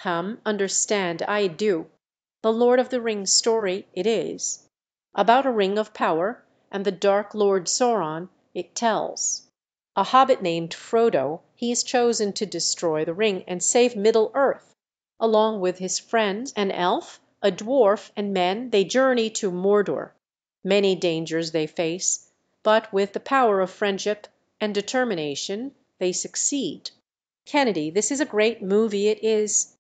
Come, understand, I do. The Lord of the Rings story it is. About a ring of power and the dark Lord Sauron it tells. A hobbit named Frodo, he is chosen to destroy the ring and save Middle Earth. Along with his friends, an elf, a dwarf, and men, they journey to Mordor. Many dangers they face, but with the power of friendship and determination they succeed. Kennedy, this is a great movie, it is.